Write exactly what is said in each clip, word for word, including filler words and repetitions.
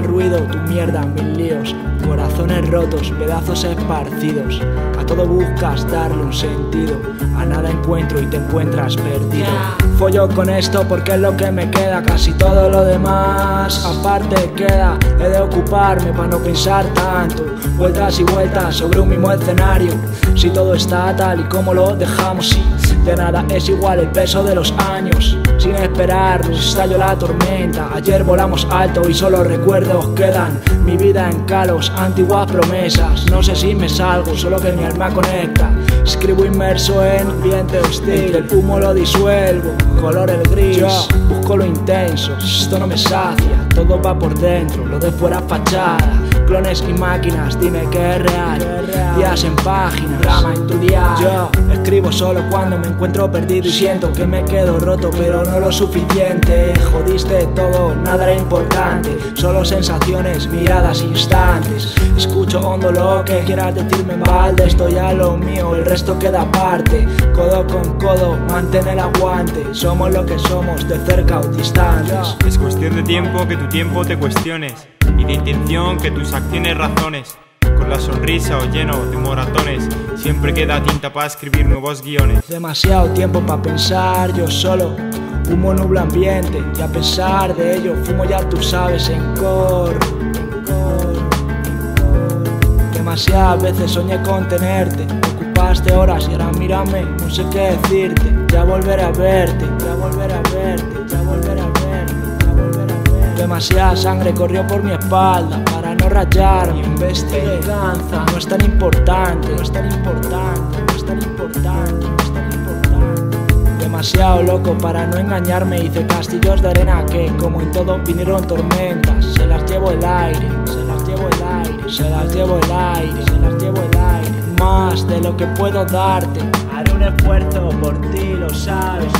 ruido, tu mierda, mil líos, corazones rotos, pedazos esparcidos. A todo buscas darle un sentido, a nada encuentro y te encuentras perdido. Follo con esto porque es lo que me queda, casi todo lo demás aparte queda. He de ocuparme para no pensar tanto, vueltas y vueltas sobre un mismo escenario. Si todo está tal y como lo dejamos, sí, de nada es igual el peso de los años. Sin esperar nos estalló la tormenta, ayer volamos alto y solo recuerdos quedan. Mi vida en calos, antiguas promesas, no sé si me salgo, solo que mi alma conecta. Escribo inmerso en ambiente hostil, el humo lo disuelvo, color el gris. Yo busco lo intenso, esto no me sacia, todo va por dentro, lo de fuera fachada. Clones y máquinas, dime que es real, días en páginas, drama en tu día. Yo escribo solo cuando me encuentro perdido y siento que me quedo roto, pero no lo suficiente. Jodiste todo, nada era importante, solo sensaciones, miradas, instantes. Escucho hondo lo que quieras decirme mal, de esto ya lo mío, el resto queda aparte. Codo con codo, mantén el aguante, somos lo que somos, de cerca o distantes. Es cuestión de tiempo que tu tiempo te cuestiones, y de intención que tus acciones razones. Con la sonrisa o lleno de moratones, siempre queda tinta para escribir nuevos guiones. Demasiado tiempo para pensar yo solo, humo nubla ambiente, y a pesar de ello fumo, ya tú sabes, en coro, en coro, en coro. Demasiadas veces soñé con tenerte, ocupaste horas y ahora mírame, no sé qué decirte. Ya volveré a verte, ya volveré a verte, ya volveré a verte, ya volveré a verte. Demasiada sangre corrió por mi espalda para no rayarme. Investigué, cansa, no es tan importante, no es tan importante, no es tan importante, no es tan importante. Demasiado loco para no engañarme, hice castillos de arena que, como en todo, vinieron tormentas. Se las llevo el aire, se las llevo el aire, se las llevo el aire, se las llevo el aire. Más de lo que puedo darte, haré un esfuerzo por ti, lo sabes.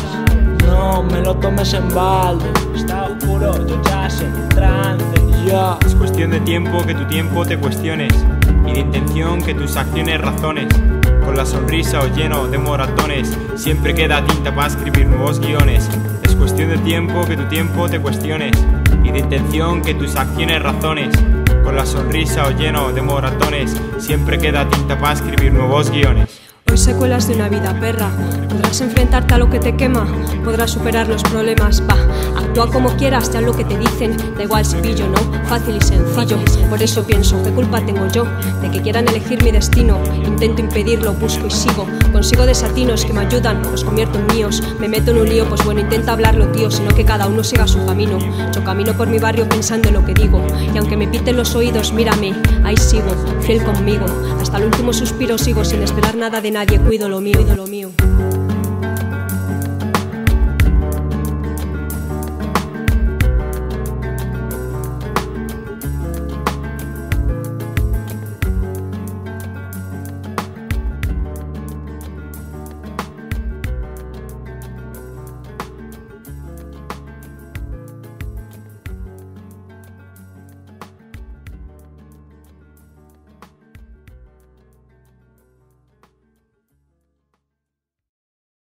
No me lo tomes en balde, está oscuro, yo ya sé, trance, ya. Es cuestión de tiempo que tu tiempo te cuestiones, y de intención que tus acciones razones. Con la sonrisa o lleno de moratones, siempre queda tinta para escribir nuevos guiones. Es cuestión de tiempo que tu tiempo te cuestiones, y de intención que tus acciones razones. Con la sonrisa o lleno de moratones, siempre queda tinta para escribir nuevos guiones. Hoy secuelas de una vida perra, podrás enfrentarte a lo que te quema, podrás superar los problemas, va, actúa como quieras, ya lo que te dicen, da igual si pillo, ¿no? Fácil y sencillo, por eso pienso, ¿qué culpa tengo yo de que quieran elegir mi destino? Intento impedirlo, busco y sigo, consigo desatinos que me ayudan, los convierto en míos, me meto en un lío, pues bueno, intenta hablarlo, tío, sino que cada uno siga su camino. Yo camino por mi barrio pensando en lo que digo, y aunque me piten los oídos, mírame, ahí sigo, fiel conmigo, hasta el último suspiro sigo sin esperar nada de nadie. Nadie, cuido lo mío, cuido lo mío.